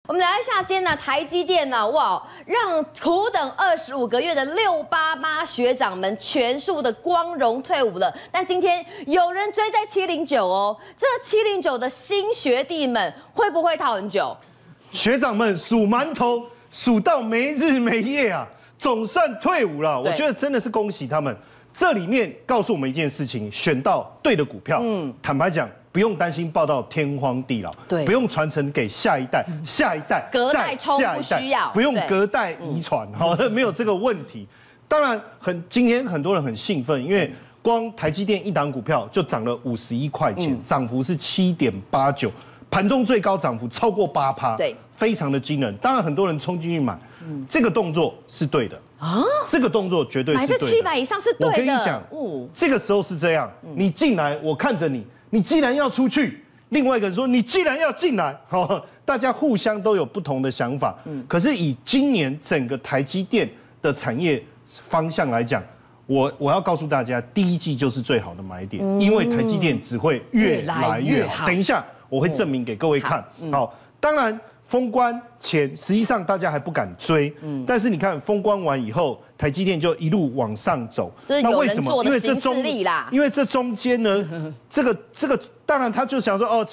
我们来一下今天呢，台积电呢，哇，让苦等25个月的688学长们全数的光荣退伍了。但今天有人追在709哦，这709的新学弟们会不会套很久？ 学长们数馒头数到没日没夜啊，总算退伍了。我觉得真的是恭喜他们。这里面告诉我们一件事情：选到对的股票。坦白讲。不用担心报到天荒地老，对，不用传承给下一代，下一代隔代冲不需要， 不用隔代遗传，好，没有这个问题。当然，今天很多人很兴奋，因为光台积电一档股票就涨了51块钱，涨幅是7.89%，盘中最高涨幅超过8%，对，非常的惊人。当然，很多人冲进去买，这个动作是对的啊，这个动作绝对是对的。 买这700以上是对的。 我跟你讲，这个时候是这样，你进来，我看着你。你既然要出去，另外一个人说你既然要进来，好，大家互相都有不同的想法。可是以今年整个台积电的产业方向来讲，我要告诉大家，第一季就是最好的买点，因为台积电只会越来越好。等一下我会证明给各位看。好，当然封关前实际上大家还不敢追，但是你看封关完以后，台积电就一路往上走。 那为什么？因为这中间呢，这个当然他就想说哦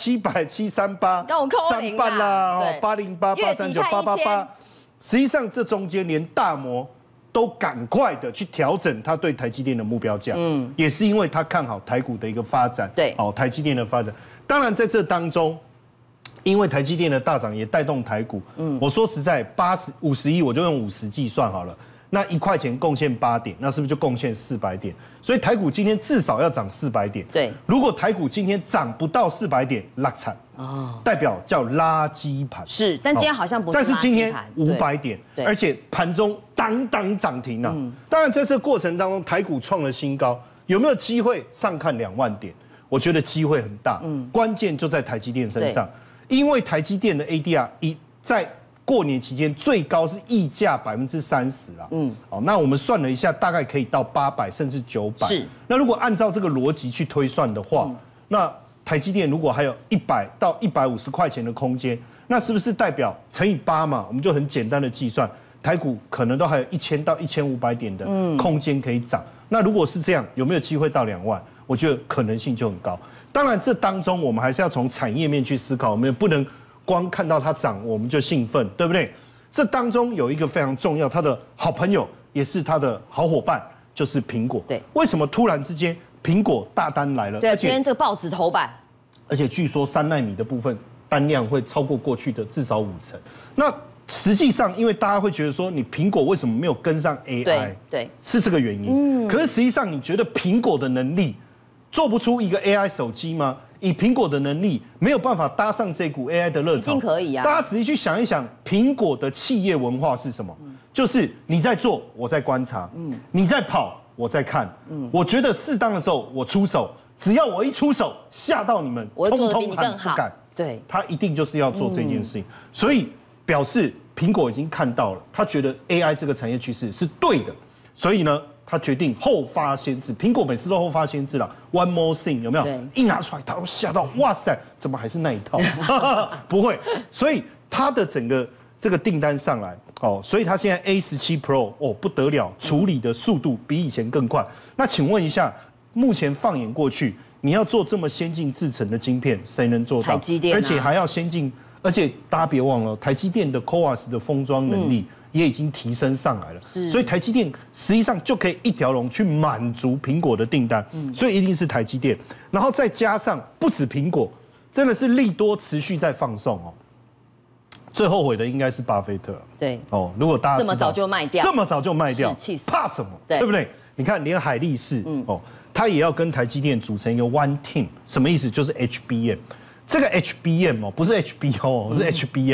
，700、738、3半啦，808、839、888，实际上这中间连大摩都赶快的去调整他对台积电的目标价，也是因为他看好台股的一个发展，对，好台积电的发展。当然在这当中。因为台积电的大涨也带动台股，我说实在51，我就用50计算好了，那1块钱贡献8点，那是不是就贡献400点？所以台股今天至少要涨400点。对，如果台股今天涨不到400点，落惨哦，代表叫垃圾盘。是， 但今天好像不是垃圾盘。 但是今天500点，而且盘中当涨停啊。当然在这过程当中，台股创了新高，有没有机会上看2万点？我觉得机会很大，关键就在台积电身上。因为台积电的 ADR 在过年期间最高是溢价30%啦，那我们算了一下，大概可以到800甚至900。是，那如果按照这个逻辑去推算的话，那台积电如果还有100到150块钱的空间，那是不是代表乘以8嘛？我们就很简单的计算，台股可能都还有1000到1500点的空间可以涨。那如果是这样，有没有机会到2万？我觉得可能性就很高。当然，这当中我们还是要从产业面去思考，我们也不能光看到它涨我们就兴奋，对不对？这当中有一个非常重要，他的好朋友也是他的好伙伴，就是苹果。对，为什么突然之间苹果大单来了？ 对，今天这个报纸头版， 而且据说3奈米的部分单量会超过过去的至少50%。那实际上，因为大家会觉得说，你苹果为什么没有跟上 AI？ 对，是这个原因。可是实际上，你觉得苹果的能力？做不出一个 AI 手机吗？以苹果的能力，没有办法搭上这股 AI 的热潮。一定可以啊！大家仔细去想一想，苹果的企业文化是什么？就是你在做，我在观察；你在跑，我在看。我觉得适当的时候我出手，只要我一出手，吓到你们，通通喊不敢。对，他一定就是要做这件事情，所以表示苹果已经看到了，他觉得 AI 这个产业趋势是对的，所以呢。他决定后发先至，苹果每次都后发先至了。One more thing 有没有？一拿出来，他都吓到，哇塞，怎么还是那一套？不会，所以他的整个这个订单上来哦，所以他现在 A17 Pro 哦不得了，处理的速度比以前更快。那请问一下，目前放眼过去，你要做这么先进制程的晶片，谁能做到？台积电，而且还要先进，而且大家别忘了，台积电的 CoWoS 的封装能力。也已经提升上来了，所以台积电实际上就可以一条龙去满足苹果的订单，所以一定是台积电，然后再加上不止苹果，真的是利多持续在放送哦。最后悔的应该是巴菲特，对哦，如果大家这么早就卖掉，怕什么？对不对？你看连海力士哦，他也要跟台积电组成一个 One Team， 什么意思？就是 HBM， 这个 HBM 哦，不是 HBO 哦，是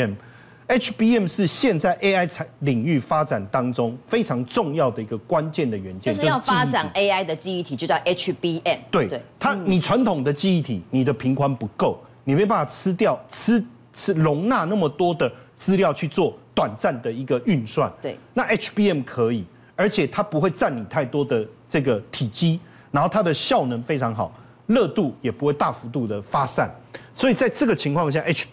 HBM。HBM 是现在 AI 领域发展当中非常重要的一个关键的元件， 就是要发展 AI 的记忆体，就叫 HBM。 对，你传统的记忆体，你的频宽不够，你没办法容纳那么多的资料去做短暂的一个运算。对，那 HBM 可以，而且它不会占你太多的这个体积，然后它的效能非常好，热度也不会大幅度的发散，所以在这个情况下 ，HBM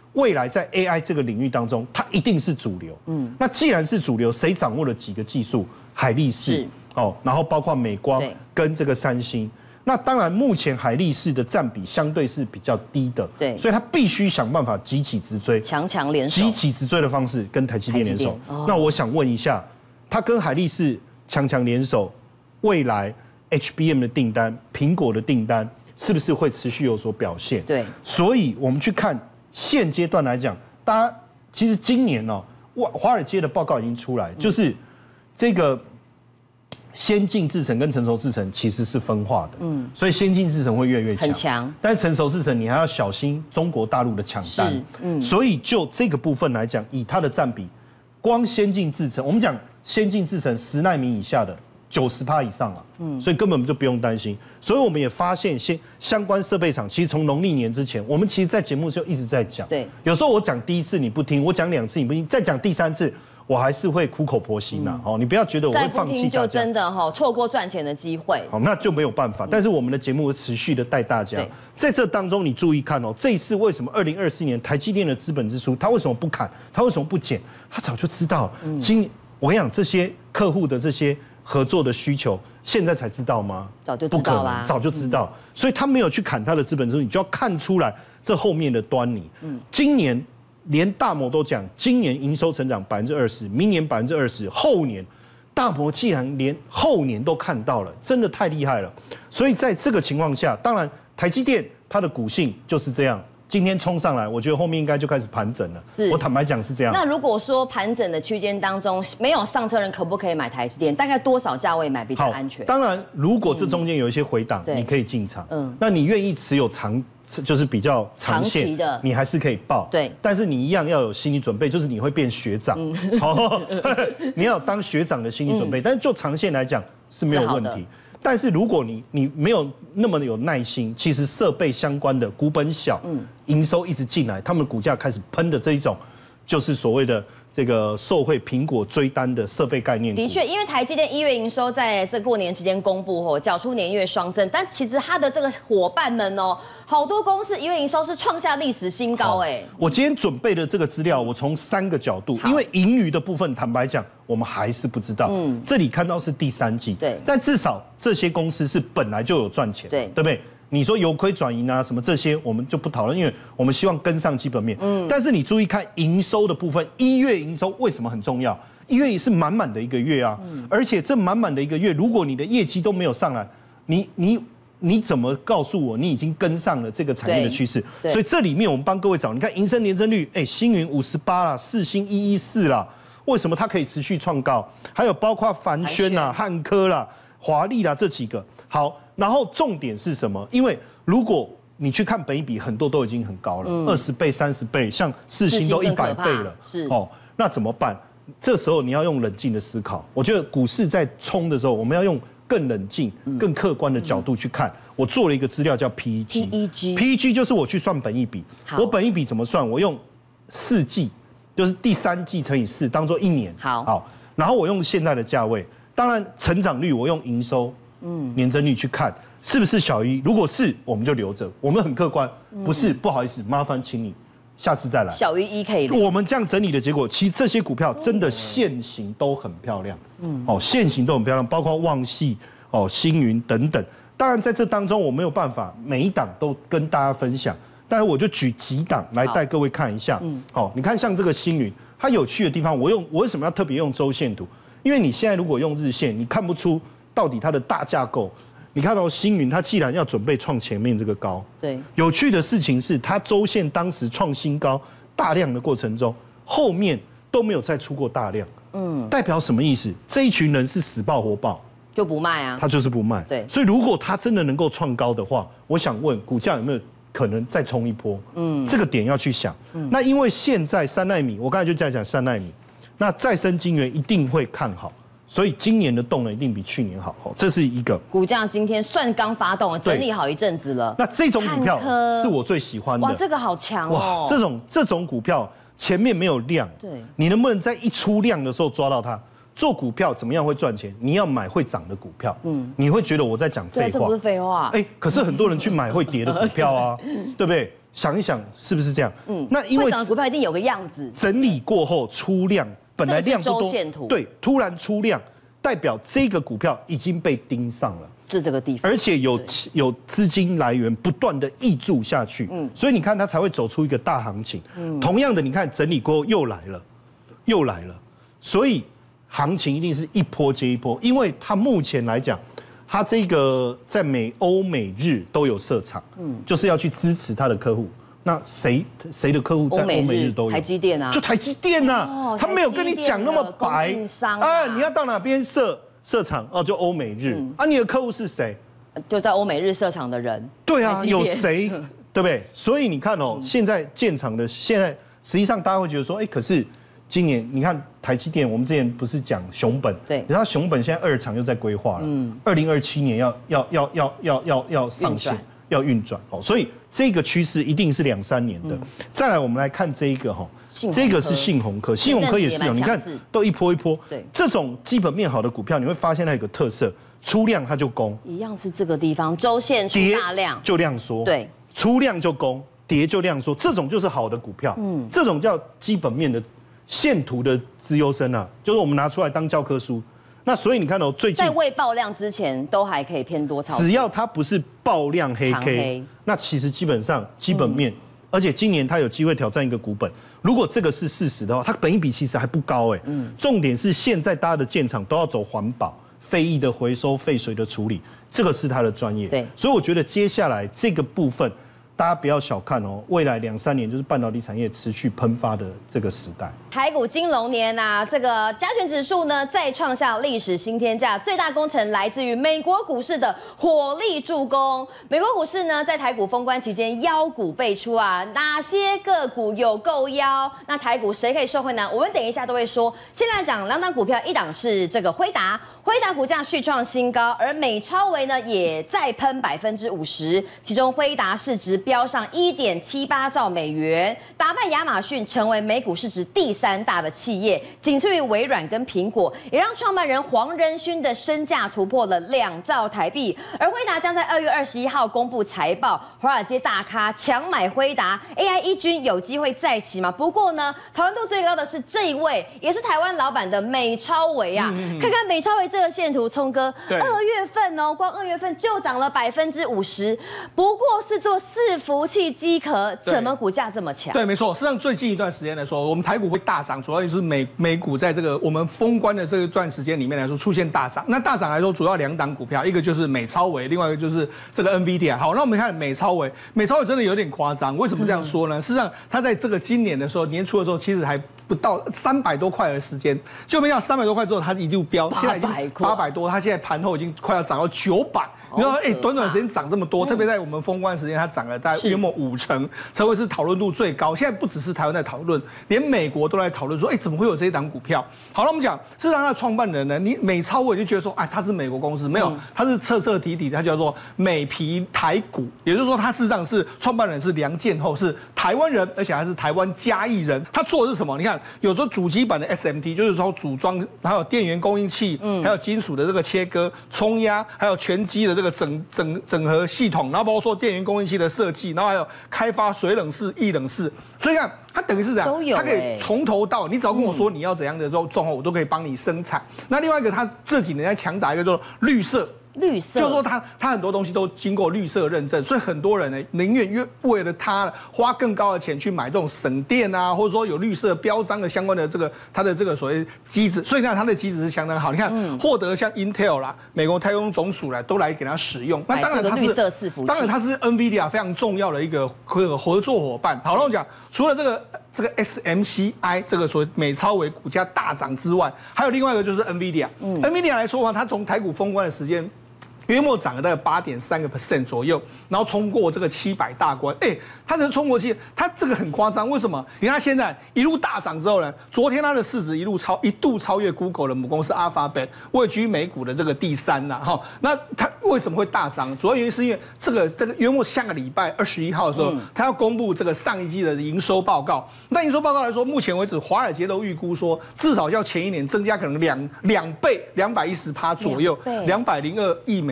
未来在 AI 这个领域当中，它一定是主流。那既然是主流，谁掌握了几个技术？海力士然后包括美光跟这个三星。那当然，目前海力士的占比相对是比较低的， 对， 所以他必须想办法急起直追， 强联手， 急起直追的方式跟台积电联手。那我想问一下，他跟海力士强联手，未来 HBM 的订单、苹果的订单是不是会持续有所表现？ 对， 所以我们去看现阶段来讲，大家其实今年华尔街的报告已经出来，就是这个。先进制程跟成熟制程其实是分化的，所以先进制程会越来越强， 很强。 但是成熟制程你还要小心中国大陆的抢单，所以就这个部分来讲，以它的占比，光先进制程，我们讲先进制程10奈米以下的90%以上所以根本就不用担心。所以我们也发现相关设备厂，其实从农历年之前，我们其实在节目就一直在讲， 对， 有时候我讲第一次你不听，我讲2次你不听，再讲第3次。我还是会苦口婆心你不要觉得我会放弃大家， 就真的错过赚钱的机会， 那就没有办法。但是我们的节目会持续的带大家，在这当中你注意看这一次为什么2024年台积电的资本支出，它为什么不砍，它为什么不减？它早就知道，我跟你讲，这些客户的这些合作的需求，现在才知道吗？ 早就知道啦， 早就知道，所以他没有去砍他的资本支出，你就要看出来这后面的端倪。今年。连大摩都讲，今年营收成长20%，明年20%，后年，大摩既然连后年都看到了，真的太厉害了。所以在这个情况下，当然台积电它的股性就是这样，今天冲上来，我觉得后面应该就开始盘整了。我坦白讲是这样。 那如果说盘整的区间当中没有上车人，可不可以买台积电？大概多少价位买比较安全？ 当然，如果这中间有一些回档，你可以进场。那你愿意持有就是比较长线的， 你还是可以报。 对， 但是你一样要有心理准备，就是你会变学长。你要有当学长的心理准备。但是就长线来讲是没有问题。但是如果你没有那么有耐心，其实设备相关的股本小，营收一直进来，他们的股价开始喷的这一种，就是所谓的。这个受惠苹果追单的设备概念股， 的确，因为台积电1月营收在这过年期间公布后，缴出年月双增，但其实它的这个伙伴们好多公司1月营收是创下历史新高我今天准备的这个资料，我从3个角度，因为盈余的部分，坦白讲，我们还是不知道。这里看到是第3季， 对， 但至少这些公司是本来就有赚钱，对不对？你说由亏转盈啊，什么这些我们就不讨论，因为我们希望跟上基本面。但是你注意看营收的部分，1月营收为什么很重要？1月也是满满的一个月啊，而且这满满的一个月，如果你的业绩都没有上来，你怎么告诉我你已经跟上了这个产业的趋势？所以这里面我们帮各位找，你看营收年增率，星云58啦，世芯114啦，为什么它可以持续创高？还有包括凡轩啦、汉科啦、华丽啦这几个。好，然后重点是什么？因为如果你去看本益比，很多都已经很高了，20倍、30倍，像世芯都100倍了。那怎么办？这时候你要用冷静的思考。我觉得股市在冲的时候，我们要用更冷静、更客观的角度去看。我做了一个资料叫 PEG 就是我去算本益比。我本益比怎么算？我用4季，就是第3季乘以4，当做1年。好，然后我用现在的价位，当然成长率我用营收。年增率去看是不是小于？如果是，我们就留着，我们很客观；不是，不好意思，麻烦请你下次再来。 小于1可以留。 我们这样整理的结果，其实这些股票真的现行都很漂亮，现行都很漂亮，包括旺系、星云等等。当然在这当中，我没有办法每一档都跟大家分享，但是我就举几档来带各位看一下。你看像这个星云，它有趣的地方，我为什么要特别用周线图？因为你现在如果用日线，你看不出。到底它的大架构，你看到星云，它既然要准备创前面这个高， 对， 有趣的事情是，它周线当时创新高大量的过程中，后面都没有再出过大量，代表什么意思？这一群人是死抱活抱， 就不卖啊， 他就是不卖， 对， 所以如果他真的能够创高的话，我想问股价有没有可能再冲一波？这个点要去想。那因为现在3奈米，我刚才就在讲3奈米，那再生晶圆一定会看好。所以今年的动能一定比去年好，这是一个。 股价今天算刚发动了，整理好一阵子了。 那这种股票是我最喜欢的。 哇，这个好强哦！ 哇，这种股票前面没有量， 对， 你能不能在一出量的时候抓到它？做股票怎么样会赚钱？你要买会涨的股票。你会觉得我在讲废话？ 这不是废话。 可是很多人去买会跌的股票啊，对不对？ 想一想是不是这样？那因为会涨的股票一定有个样子， 整理过后出量，本来量不多，对，突然出量，代表这个股票已经被盯上了。 是这个地方， 而且有资金来源不断的挹注下去，所以你看它才会走出一个大行情。同样的，你看整理过后又来了，所以行情一定是一波接一波，因为它目前来讲，它这个在欧美日都有设厂，就是要去支持它的客户。那谁的客户在欧美日都有？ 台积电啊， 就台积电啊，他没有跟你讲那么白啊，你要到哪边设厂哦，就欧美日啊，你的客户是谁？ 就在欧美日设厂的人。 对啊，有谁？对不对？所以你看哦，现在建厂的现在实际上大家会觉得说，哎，可是今年你看台积电，我们之前不是讲熊本，对，然后熊本现在2厂又在规划了，2027年要上线，要运转哦，所以这个趋势一定是2、3年的。再来，我们来看这一个哈。这个是信鸿科，信鸿科也是有，你看都一波一波。对，这种基本面好的股票，你会发现它有个特色，出量它就攻， 一样是这个地方，周线出大量就量缩， 对， 出量就攻，跌就量缩，这种就是好的股票，这种叫基本面的线图的资优生啊，就是我们拿出来当教科书。那所以你看哦，最近在未爆量之前都还可以偏多操作， 只要它不是爆量黑 K， 那其实基本上基本面。而且今年它有机会挑战一个股本，如果这个是事实的话，它本益比其实还不高哎。重点是现在大家的建厂都要走环保、废液的回收、废水的处理，这个是它的专业。对，所以我觉得接下来这个部分，大家不要小看哦，未来2、3年就是半导体产业持续喷发的这个时代。 台股金龙年啊，这个加权指数呢再创下历史新天价，最大功臣来自于美国股市的火力助攻。美国股市呢在台股封关期间妖股辈出啊，哪些个股有够妖？那台股谁可以受惠呢？我们等一下都会说。现在讲2档股票，一档是这个辉达股价续创新高，而美超微呢也再喷50%，其中辉达市值飙上1.78兆美元，打败亚马逊，成为美股市值第3大的企业，仅次于微软跟苹果，也让创办人黄仁勋的身价突破了2兆台币。而辉达将在2月21号公布财报，华尔街大咖强买辉达 ，AI 一军有机会再起吗？不过呢，讨论度最高的是这一位，也是台湾老板的美超微啊。看看美超微这个线图，聪哥，2月份哦，光2月份就涨了50%，不过是做伺服器机壳，怎么股价这么强？ 对，没错。事实上，最近一段时间来说，我们台股会大涨，主要就是美股在这个我们封关的这一段时间里面来说出现大涨。那大涨来说，主要2档股票，一个就是美超微，另外一个就是这个 NVIDIA。好，那我们看美超微真的有点夸张。为什么这样说呢？事实上，它在这个今年的时候，年初的时候，其实还不到300多块的时间，就没想到300多块之后，它一路飙，现在已经800多，它现在盘后已经快要涨到900。你说，短短时间涨这么多，特别在我们封关时间，它涨了大概约莫50%，才会是讨论度最高。现在不只是台湾在讨论，连美国都在讨论说，怎么会有这一档股票？好了，我们讲，事实上它的创办人呢，你美超微就觉得说，它是美国公司，没有，它是彻彻底底，它叫做美皮台股，也就是说，它事实上是创办人是梁建厚，是台湾人，而且还是台湾嘉义人。他做的是什么？你看，有时候主机板的 SMT， 就是说组装，还有电源供应器，还有金属的这个切割、冲压，还有全机的这个整合系统，然后包括说电源供应器的设计，然后还有开发水冷式、液冷式，所以看它等于是这样，它可以从头到你只要跟我说你要怎样的状况，我都可以帮你生产。那另外一个，它这几年在强打一个叫做绿色。就是说它很多东西都经过绿色认证，所以很多人呢宁愿为了它花更高的钱去买这种省电啊，或者说有绿色标章的相关的这个它的这个所谓机子，所以呢它的机子是相当好。你看获得像 Intel 啦、美国太空总署啦都来给它使用。那当然它是绿色伺服器， 当然它是 NVIDIA 非常重要的一个合作伙伴。好，那我讲除了这个 SMCI 这个所谓美超微股价大涨之外，还有另外一个就是 NVIDIA。NVIDIA 来说的话，它从台股封关的时间约莫涨了大概8.3% 左右，然后冲过这个700大关。它只是冲过去，它这个很夸张。为什么？你看它现在一路大涨之后呢，昨天它的市值一度超越 Google 的母公司 Alphabet， 位居美股的这个第3呐。哈，那它为什么会大涨？主要原因是因为这个约莫下个礼拜21号的时候，它要公布这个上一季的营收报告。那营收报告来说，目前为止华尔街都预估说，至少要前一年增加可能两倍210%左右，202亿美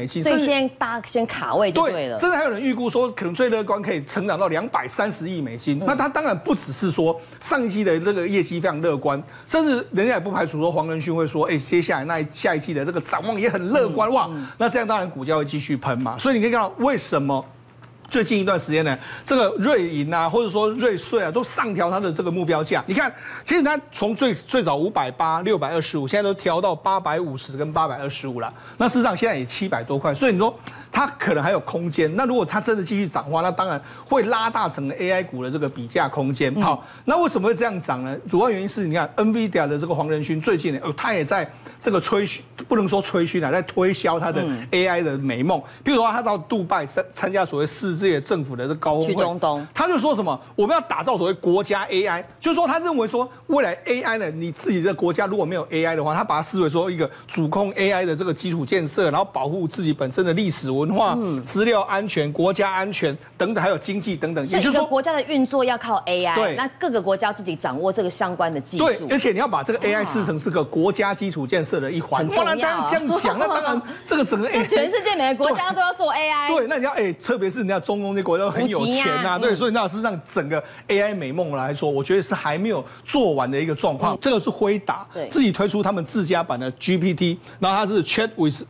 金， 所以现在大家先卡位就对了。 甚至还有人预估说，可能最乐观可以成长到230亿美金。那它当然不只是说上一季的这个业绩非常乐观，甚至人家也不排除说黄仁勋会说，接下来下一季的这个展望也很乐观哇。那这样当然股价会继续喷嘛。所以你可以看到为什么最近一段时间呢，这个瑞银啊，或者说瑞穗啊，都上调它的这个目标价。你看，其实它从最早580、625，现在都调到850跟825了。那事实上现在也700多块，所以你说它可能还有空间。那如果它真的继续涨的话，那当然会拉大整个 AI 股的这个比价空间。好，那为什么会这样涨呢？主要原因是你看 NVIDIA 的这个黄仁勋最近呢，他也在这个不能说吹嘘啦，在推销他的 AI 的美梦。譬如说，他到杜拜参加所谓世界政府的这高峰会， 去中东， 他就说什么我们要打造所谓国家 AI， 就是说他认为说未来 AI 呢，你自己的国家如果没有 AI 的话，他把它视为说一个主控 AI 的这个基础建设，然后保护自己本身的历史文化、资料安全、国家安全等等，还有经济等等。 也就是说，国家的运作要靠 AI， 对， 那各个国家自己掌握这个相关的技术， 对，而且你要把这个 AI 视成是个国家基础建设的一环，不然这样讲，那当然这个整个全世界每个国家都要做 AI， 对，那你要特别是人家中东这国家都很有钱呐，对，所以那事实上整个 AI 美梦来说，我觉得是还没有做完的一个状况。这个是辉达自己推出他们自家版的 GPT， 然后它是 Chat with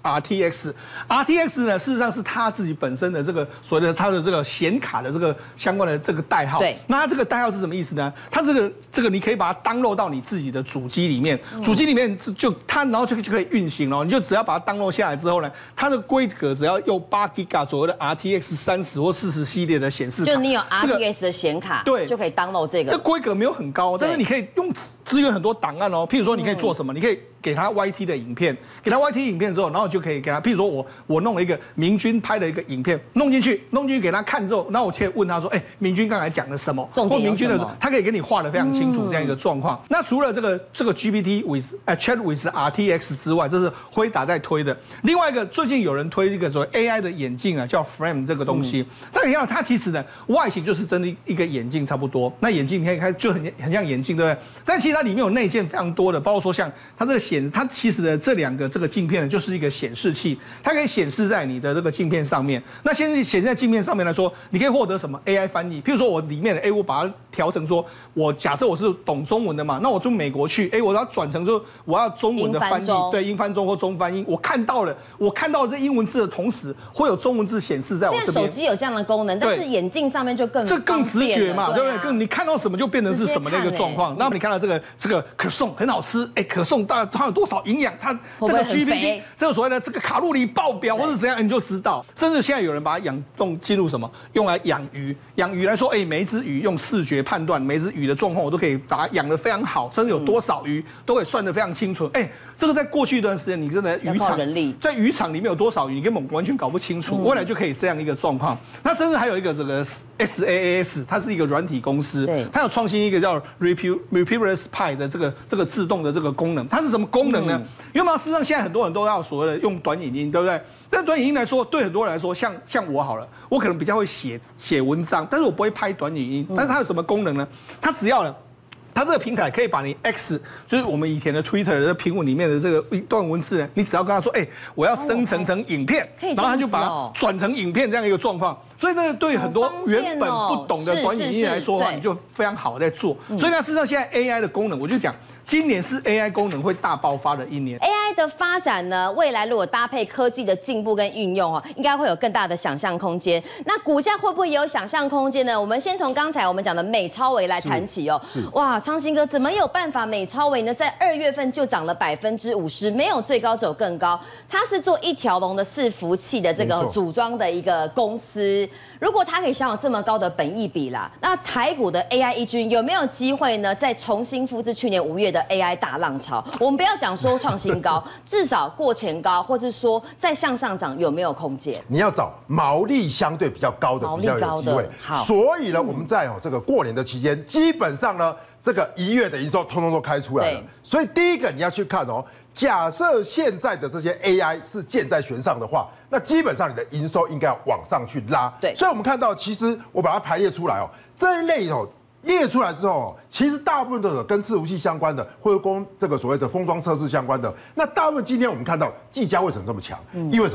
RTX 呢，事实上是他自己本身的这个所谓的它的这个显卡的这个相关的这个代号。 对， 那它这个代号是什么意思呢？它这个你可以把它 download 到你自己的主机里面，主机里面就它然后就可以运行了。你就只要把它 download 下来之后呢，它的规格只要用8 GB 左右的 RTX 30或40系列的显示卡， 就你有 RTX 的显卡，对，就可以 download 这个。 这规格没有很高，但是你可以用支援很多档案哦。譬如说，你可以做什么？你可以给他 YT 的影片，给他 YT 影片之后，然后就可以给他，譬如说我弄了一个明君拍的一个影片，弄进去给他看之后，然后我可以问他说，明君刚才讲了什么？或明君的，他可以给你画得非常清楚这样一个状况。那除了这个 GPT Chat with RTX 之外，这是辉达在推的。另外一个最近有人推一个所谓 AI 的眼镜啊，叫 Frame 这个东西。但你看它其实呢外形就是真的一个眼镜差不多。那眼镜你可以看就很像眼镜，对不对？但其实它里面有内建非常多的，包括说像它这个它其实的这两个这个镜片呢，就是一个显示器，它可以显示在你的这个镜片上面。那先是显示在镜片上面来说，你可以获得什么 AI 翻译？譬如说我里面的我把它调成说，我假设我是懂中文的嘛，那我从美国去，我要转成说我要中文的翻译，对，英翻中或中翻英。我看到了这英文字的同时，会有中文字显示在我这边。 现在手机有这样的功能，但是眼镜上面就更直觉嘛，对不对？更你看到什么就变成是什么的一个状况。那么你看到这个可颂很好吃，可颂它有多少营养？它这个 GPT 这个所谓的这个卡路里爆表或是怎样，你就知道。甚至现在有人把它进入什么，用来养鱼。养鱼来说，每一只鱼用视觉判断每一只鱼的状况，我都可以把它养得非常好，甚至有多少鱼都可以算得非常清楚。这个在过去一段时间，你真的渔场在渔场里面有多少鱼，你根本完全搞不清楚。未来就可以这样一个状况。那甚至还有一个这个 SaaS， 它是一个软体公司，它有创新一个叫 Repeaters Pi 的这个自动的这个功能。它是什么功能呢？因为事实上现在很多人都要所谓的用短影音，对不对？但短影音来说，对很多人来说，像我好了，我可能比较会写文章，但是我不会拍短影音。但是它有什么功能呢？它只要它这个平台可以把你 X， 就是我们以前的 Twitter 的评论里面的这个一段文字呢，你只要跟他说，我要生成成影片，然后他就把它转成影片这样一个状况。所以呢，对很多原本不懂的短影音来说的话，你就非常好在做。所以呢，事实上现在 AI 的功能，我就讲。今年是 AI 功能会大爆发的一年。 AI 的发展呢，未来如果搭配科技的进步跟运用应该会有更大的想象空间。那股价会不会也有想象空间呢？我们先从刚才我们讲的美超微来谈起哇，昌兴哥怎么有办法？美超微呢，在2月份就涨了50%，没有最高走更高。它是做一条龙的伺服器的这个组装的一个公司。如果它可以享有这么高的本益比啦，那台股的 AI 一军有没有机会呢？再重新复制去年5月的 AI 大浪潮？我们不要讲说创新高，至少过前高，或是说再向上涨有没有空间？ 你要找毛利相对比较高的，比较有机会。 好， 所以呢，我们在这个过年的期间，基本上呢，这个1月的营收通通都开出来了。所以第一个你要去看假设现在的这些 AI 是箭在弦上的话，那基本上你的营收应该要往上去拉。 对， 所以我们看到，其实我把它排列出来这一类列出来之后其实大部分都有跟伺服器相关的，或者跟这个所谓的封装测试相关的。那大部分今天我们看到技嘉为什么这么强？因为什么？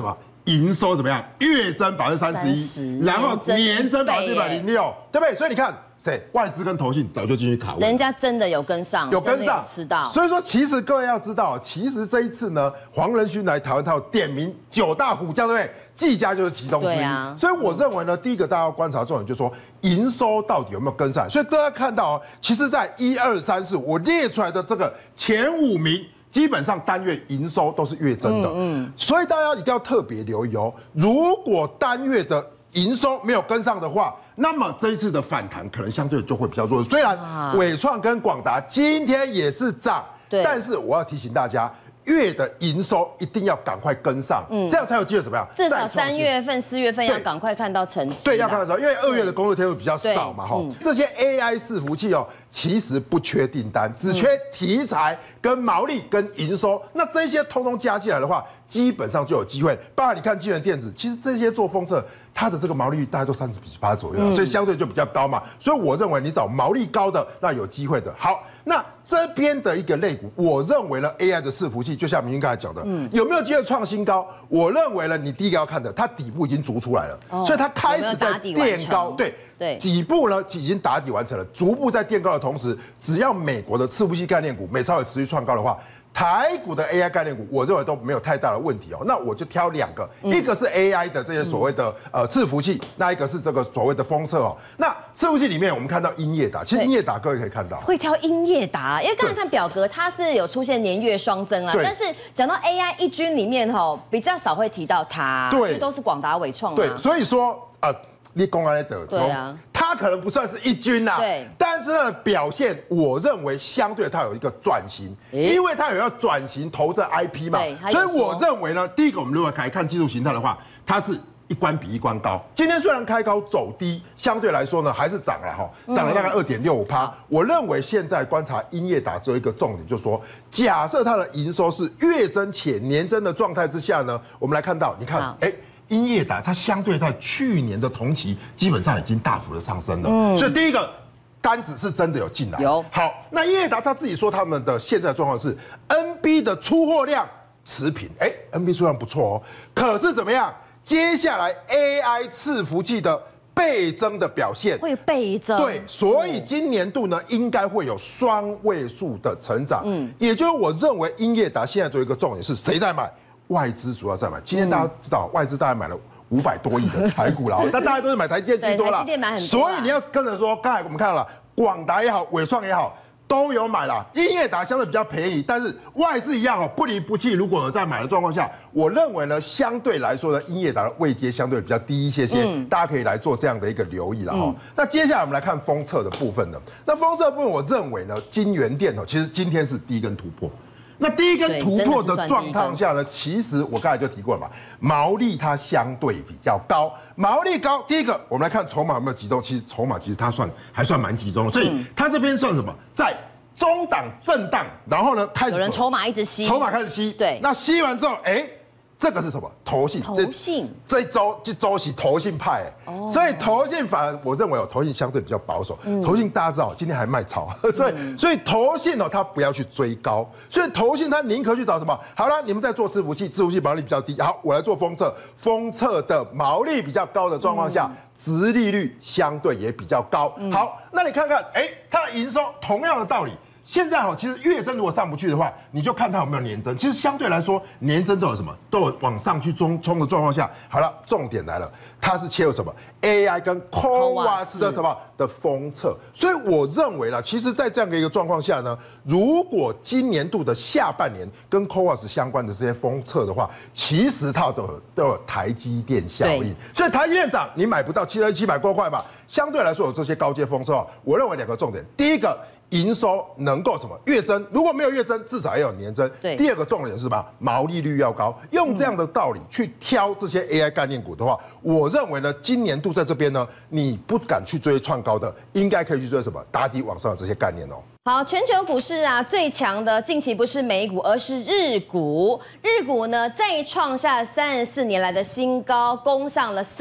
营收怎么样？月增31%，然后年增106%，对不对？所以你看。谁？外资跟投信早就进去卡位， 人家真的有跟上， 有跟上， 吃到。 所以说，其实各位要知道，其实这一次呢，黄仁勋来台湾，他有点名9大虎将，对不对？技嘉就是其中之一。所以我认为呢，第一个大家要观察重点就是说，营收到底有没有跟上？所以大家看到哦，其实在1、2、3、4我列出来的这个前5名。基本上单月营收都是月增的，所以大家一定要特别留意哦。如果单月的营收没有跟上的话，那么这一次的反弹可能相对就会比较弱。虽然伟创跟广达今天也是涨，但是我要提醒大家。月的营收一定要赶快跟上，这样才有机会怎么样？ 至少3月份、4月份要赶快看到成绩。 对，要看到成绩，因为2月的工作天数比较少嘛，哈。这些 AI 伺服器哦，其实不缺订单，只缺题材跟毛利跟营收。那这些通通加起来的话，基本上就有机会。包括你看晶圆电子，其实这些做封测，它的这个毛利率大概都30%左右，所以相对就比较高嘛。所以我认为你找毛利高的，那有机会的。好，那这边的一个类股，我认为呢 AI 的伺服器，就像明君刚才讲的，有没有机会创新高？我认为呢，你第一个要看的，它底部已经筑出来了，所以它开始在垫高，对，底部呢已经打底完成了，逐步在垫高的同时，只要美国的伺服器概念股美超也持续创高的话。台股的 AI 概念股，我认为都没有太大的问题哦。那我就挑2个，一个是 AI 的这些所谓的伺服器，那一个是这个所谓的封测哦。那伺服器里面，我们看到英业达，其实英业达各位可以看到， 会挑英业达，因为刚才看表格，它是有出现年月双增啊。但是讲到 AI 一军里面哈，比较少会提到它，对，都是广达、伟创。 对，所以说你公安的对啊， 它可能不算是一军呐， 对， 但是它的表现，我认为相对它有一个转型，因为它有要转型投这 IP 嘛，所以我认为呢，第一个我们如果来看技术形态的话，它是一关比一关高。今天虽然开高走低，相对来说呢还是涨了哈，涨了大概2.65%。我认为现在观察英业达只有一个重点，就是说，假设它的营收是月增且年增的状态之下呢，我们来看到，你看，英业达它相对在去年的同期基本上已经大幅的上升了，所以第一个单子是真的有进来。好，那英业达他自己说他们的现在状况是 NB 的出货量持平，NB 出货量不错哦，可是怎么样？接下来 AI 伺服器的倍增的表现会倍增， 对，所以今年度呢应该会有双位数的成长，也就是我认为英业达现在有一个重点是谁在买？外资主要在买，今天大家知道外资大概买了500多亿的台股了，但大家都是买台积电居多啦，所以你要跟着说，刚才我们看到了广达也好，伟创也好，都有买啦。英业达相对比较便宜，但是外资一样哦，不离不弃。如果有在买的状况下，我认为呢，相对来说呢，英业达的位阶相对比较低一些，大家可以来做这样的一个留意了哈。那接下来我们来看封测的部分呢，那封测部分我认为呢，晶圆店其实今天是第一根突破。那第一根突破的状况下呢，其实我刚才就提过了嘛，毛利它相对比较高，毛利高。第一个，我们来看筹码有没有集中，其实筹码其实它还算蛮集中的，所以它这边算什么？在中档震荡，然后呢开始有人筹码一直吸， 筹码开始吸， 对， 那吸完之后，这个是什么？投信，这一周是投信派，所以投信反而我认为投信相对比较保守。投信大家知道今天还卖超，所以投信它不要去追高，所以投信它宁可去找什么？好了，你们在做伺服器毛利比较低，好，我来做封测的毛利比较高的状况下，殖利率相对也比较高。好，那你看看，它的营收同样的道理。现在其实月增如果上不去的话，你就看它有没有年增。其实相对来说，年增都有什么？都有往上去冲的状况下。好了，重点来了，它是切入什么 AI 跟 CoWoS 的什么的封测。所以我认为啦，其实，在这样的一个状况下呢，如果今年度的下半年跟 CoWoS 相关的这些封测的话，其实它都有台积电效应。所以台积电涨，你买不到700多块嘛。相对来说，有这些高阶封测，我认为2个重点，第一个。营收能够什么月增？如果没有月增，至少要有年增。第二个重点是什么？毛利率要高。用这样的道理去挑这些 AI 概念股的话，我认为呢，今年度在这边呢，你不敢去追创高的，应该可以去追什么打底往上的这些概念哦。 好，全球股市啊，最强的近期不是美股，而是日股。日股呢，再创下34年来的新高，攻上了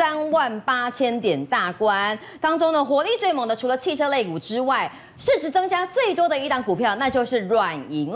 38000点大关。当中呢，火力最猛的，除了汽车类股之外，市值增加最多的一档股票，那就是软银了。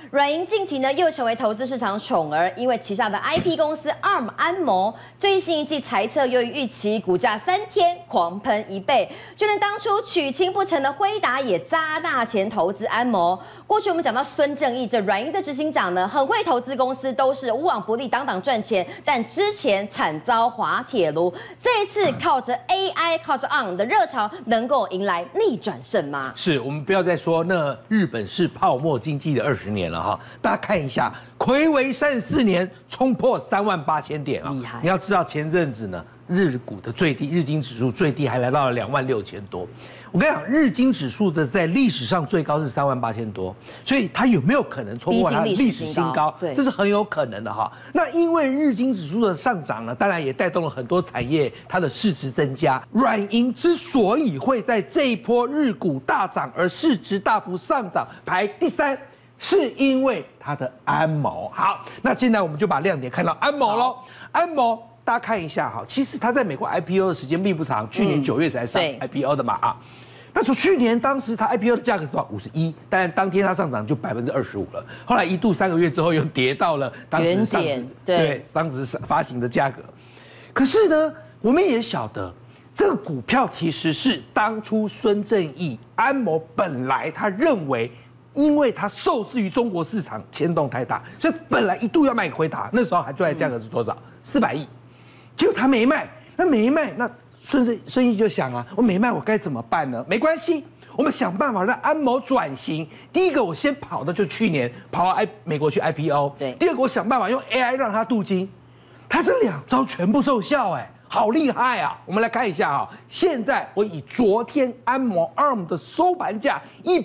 软银近期呢又成为投资市场宠儿，因为旗下的 IP 公司 ARM 安谋最新一季财测优于预期，股价3天狂喷1倍，就连当初娶亲不成的辉达也砸大钱投资安谋。过去我们讲到孙正义这软银的执行长呢，很会投资公司，都是无往不利，档档赚钱，但之前惨遭滑铁卢，这一次靠着 AI 靠着 ARM 的热潮，能够迎来逆转胜吗？ 是我们不要再说那日本是泡沫经济的20年了哈，大家看一下，睽违34年冲破38000点啊！ 厉害！ 你要知道前阵子呢，日股的最低，日经指数最低还来到了26000多。我跟你讲，日经指数的在历史上最高是38000多，所以它有没有可能冲破它的历史新高？ 对， 这是很有可能的哈。那因为日经指数的上涨呢，当然也带动了很多产业它的市值增加。软银之所以会在这一波日股大涨而市值大幅上涨排第3，是因为它的安谋。好，那现在我们就把亮点看到安谋喽。安谋。大家看一下哈，其实它在美国 IPO 的时间并不长，去年9月才上 IPO 的嘛啊。那从去年当时它 IPO 的价格是多少？51，但当天它上涨就25%了。后来一度3个月之后又跌到了当时上市当时发行的价格。可是呢，我们也晓得这个股票其实是当初孙正义安谋本来他认为。因为它受制于中国市场牵动太大，所以本来一度要卖给辉达，那时候还最爱价格是多少？400亿，结果他没卖，那孙毅就想啊，我没卖，我该怎么办呢？没关系，我们想办法让安谋转型。第一个，我先跑的就去年跑到美国去 IPO， 对。第二个，我想办法用 AI 让它镀金，它这2招全部奏效，好厉害啊！我们来看一下啊，现在我以昨天安谋 ARM 的收盘价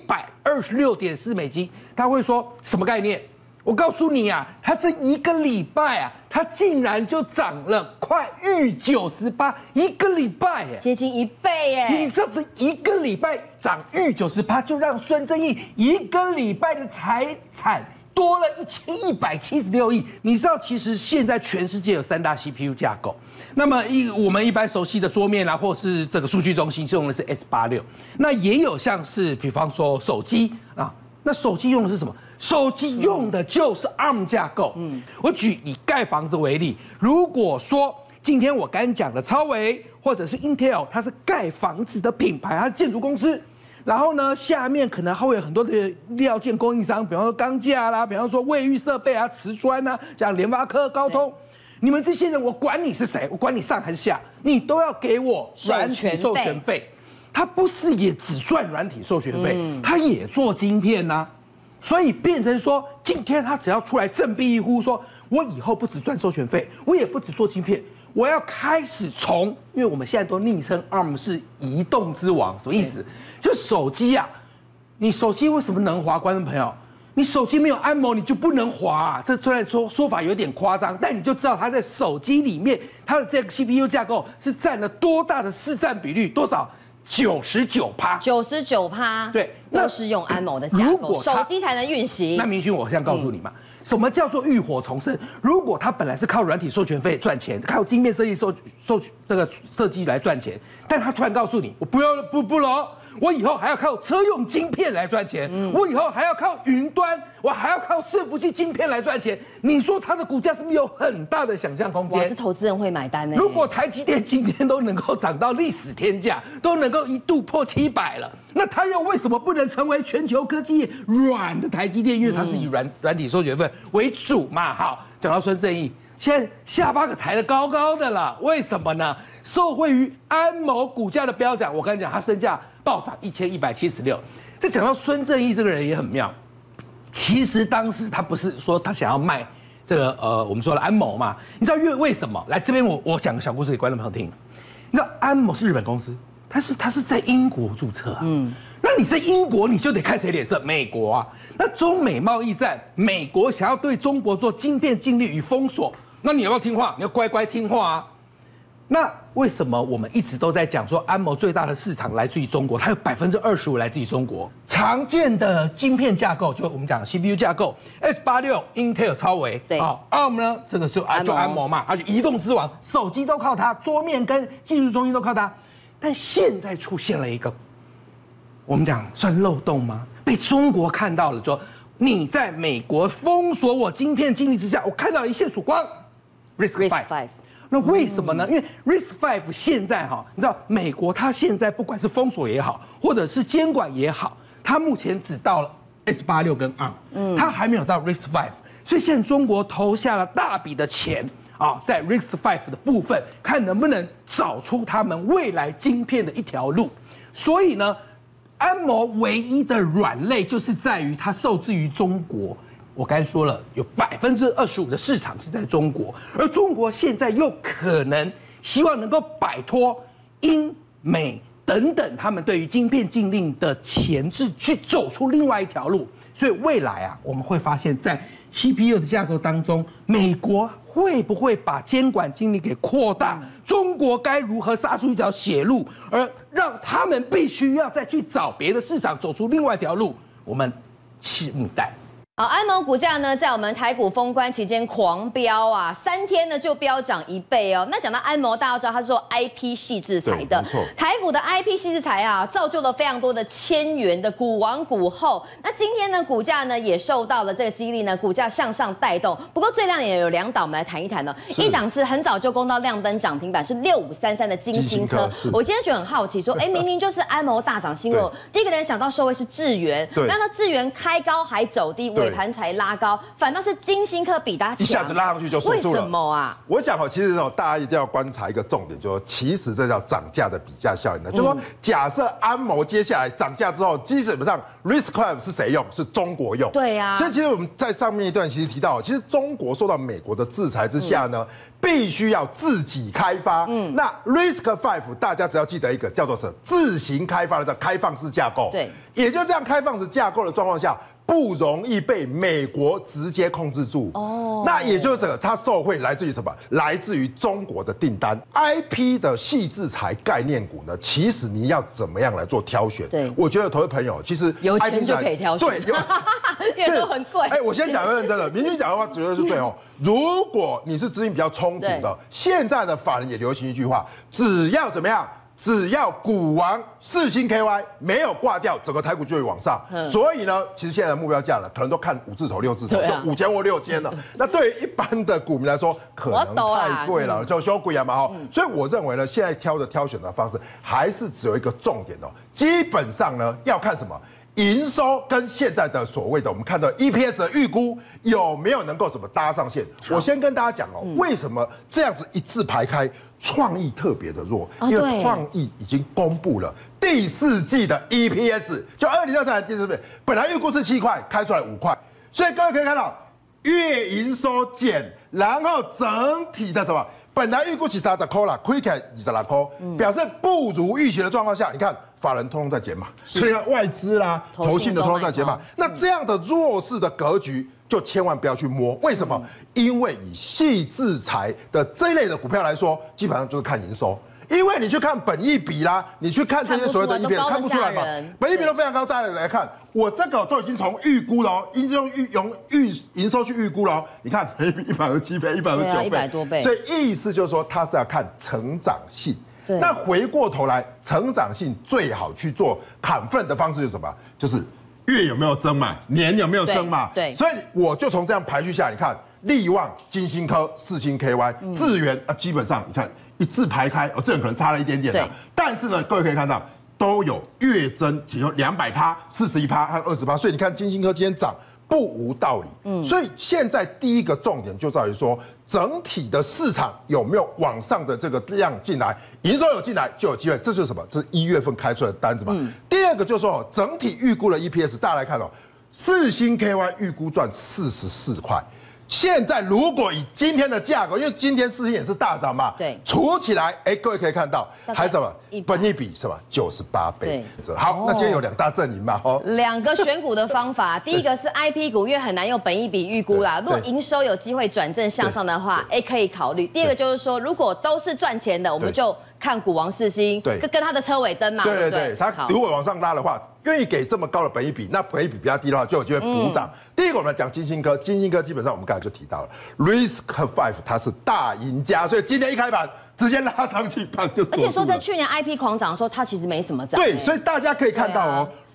126.4美金，他会说什么概念？我告诉你啊，它这1个礼拜啊，它竟然就涨了快逾98%，一个礼拜接近1倍耶！ 你这1个礼拜涨逾98%，就让孙正义1个礼拜的财产多了1176亿。你知道，其实现在全世界有3大 CPU 架构。那么我们一般熟悉的桌面啊，或是这个数据中心用的是 S86，那也有像是比方说手机啊，那手机用的是什么？手机用的就是 ARM 架构。我举以盖房子为例，如果说今天我刚讲的超微或者是 Intel， 它是盖房子的品牌，它是建筑公司。然后呢，下面可能还会有很多的料件供应商，比方说钢架啦，比方说卫浴设备啊、瓷砖啊，像联发科、高通。你们这些人，我管你是谁，我管你上还是下，你都要给我软体授权费。他不是也只赚软体授权费，他也做晶片呐。所以变成说，今天他只要出来振臂一呼，说我以后不只赚授权费，我也不只做晶片，我要开始从，因为我们现在都昵称 ARM 是移动之王，什么意思？就手机啊，你手机为什么能滑？观众朋友，你手机没有安谋，你就不能滑啊。这虽然说法有点夸张，但你就知道它在手机里面，它的这个 CPU 架构是占了多大的市占比率？多少？99%。对， 都是用安谋的架构，手机才能运行。 那明勋，我现在告诉你嘛，什么叫做浴火重生？如果它本来是靠软体授权费赚钱，靠晶片设计这个设计来赚钱，但他突然告诉你，我不了。我以后还要靠车用晶片来赚钱，我以后还要靠云端，我还要靠伺服器晶片来赚钱。你说它的股价是不是有很大的想象空间？ 哇，这投资人会买单呢。 如果台积电今天都能够涨到历史天价，都能够一度破700了，那它又为什么不能成为全球科技软的台积电？因为它是以软体授权费为主嘛。好，讲到孙正义。现在下巴可抬得高高的了，为什么呢？受惠于安谋股价的飙涨，我跟你讲，它身价暴涨1176。这讲到孙正义这个人也很妙，其实当时他不是说他想要卖这个我们说的安谋嘛？你知道为什么？来这边我讲个小故事给观众朋友听。你知道安谋是日本公司，它是在英国注册啊。那你在英国，你就得看谁脸色？美国啊。那中美贸易战，美国想要对中国做晶片禁令与封锁。那你要不要听话？你要乖乖听话啊！那为什么我们一直都在讲说安谋最大的市场来自于中国？它有25%来自于中国。常见的晶片架构，就我们讲 CPU 架构 ，S86、Intel 超微， 对， 好 ARM 呢，这个就安谋嘛，它就移动之王，手机都靠它，桌面跟技术中心都靠它。但现在出现了一个，我们讲算漏洞吗？被中国看到了，说你在美国封锁我晶片禁令之下，我看到一线曙光 ，RISC-V。那为什么呢？因为 RISC-V 现在你知道美国它现在不管是封锁也好，或者是监管也好，它目前只到了 S86跟 ARM，它还没有到 RISC-V， 所以现在中国投下了大笔的钱在 RISC-V 的部分，看能不能找出他们未来晶片的一条路。所以呢，安谋唯一的软肋就是在于它受制于中国。我刚才说了，有25%的市场是在中国，而中国现在又可能希望能够摆脱英美等等他们对于晶片禁令的钳制，去走出另外一条路。所以未来我们会发现，在 CPU 的架构当中，美国会不会把监管禁令给扩大？中国该如何杀出一条血路，而让他们必须要再去找别的市场，走出另外一条路？我们拭目以待。 好，安谋股价呢，在我们台股封关期间狂飙3天呢就飙涨1倍哦。那讲到安谋，大家都知道它是做 IP 矽智财的， 没错。 台股的 IP 矽智财造就了非常多的千元的股王股后。那今天呢，股价呢也受到了这个激励呢，股价向上带动。不过最亮眼有2档，我们来谈一谈呢。一档是很早就攻到亮灯涨停板，是6533的金星科。我今天觉得很好奇，说明明就是安谋大涨新闻，第一个人想到受惠是智原，那它智原开高还走低。尾盘才拉高，反倒是金星科比它强， 一下子拉上去就锁住了。 为什么啊？ 我想其实大家一定要观察一个重点，就是其实这叫涨价的比价效应呢。就是说，假设安谋接下来涨价之后，基本上 RISC-V 是谁用？是中国用。 对呀。 所以其实我们在上面一段其实提到，其实中国受到美国的制裁之下呢，必须要自己开发。那 RISC-V 大家只要记得一个叫做是自行开发的开放式架构。 对。 也就这样开放式架构的状况下，不容易被美国直接控制住。那也就是它受惠来自于什么？来自于中国的订单。IP 的矽智财概念股呢，其实你要怎么样来做挑选？ 对， 我觉得投资朋友其实有钱就可以挑选。 对， 因为都很贵。 我先讲个认真的，明君讲的话绝对是对哦。如果你是资金比较充足的，现在的法人也流行一句话：只要怎么样？只要股王世芯 KY 没有挂掉，整个台股就会往上。所以呢，其实现在的目标价了，可能都看5字头、6字头，就5千或6千了。那对于一般的股民来说，可能太贵了，就修贵嘛所以我认为呢，现在挑选的方式还是只有一个重点基本上呢要看什么？营收跟现在的所谓的我们看到 EPS 的预估有没有能够什么搭上线？我先跟大家讲为什么这样子一字排开，创意特别的弱，因为创意已经公布了第4季的 EPS， 就2023年第4季，本来预估是7块，开出来5块，所以各位可以看到月营收减，然后整体的什么？本来预估起30块了，亏起来26块，表示不如预期的状况下，你看法人通通在减码，所以看外资啦、投信的通通在减码。那这样的弱势的格局，就千万不要去摸。为什么？因为以矽智财的这一类的股票来说，基本上就是看营收。因为你去看本益比啦，你去看这些所谓的 EPS， 看不出来嘛？本益比都非常高，大家来看，我这个都已经从预估了已经用营收去预估了你看127倍、129倍 ，100多倍。 所以意思就是说，它是要看成长性。那回过头来，成长性最好去做砍分的方式是什么？就是月有没有增嘛，年有没有增嘛？ 对。 所以我就从这样排序下来，你看力旺、金星科、世芯 KY、智原基本上你看。一字排开这可能差了一点点的，但是呢，各位可以看到都有月增，只有200%、41%和20%，所以你看金星科今天涨不无道理。所以现在第一个重点就在于说，整体的市场有没有往上的这个量进来，营收有进来就有机会，这就是什么？这是1月份开出来的单子嘛。第二个就是说，整体预估的 EPS， 大家来看世芯 KY 预估赚44块。现在如果以今天的价格，因为今天世芯也是大涨嘛， 对， 除起来，各位可以看到，还什么本益比什么98倍。好，那今天有2大阵营嘛 ，2个选股的方法，第一个是 IP 股，因为很难用本益比预估啦。如果营收有机会转正向上的话，可以考虑。第二个就是说，如果都是赚钱的，我们就看股王世芯，跟他的车尾灯嘛，对不对？ 他如果往上拉的话，愿意给这么高的本益比，那本益比比较低的话，就有机会补涨。第一个我们来讲金星科，金星科基本上我们刚才就提到了 RISC-V 它是大赢家，所以今天一开盘直接拉上去，棒就锁住了。 而且说在去年 IP 狂涨的时候，它其实没什么涨。 对，所以大家可以看到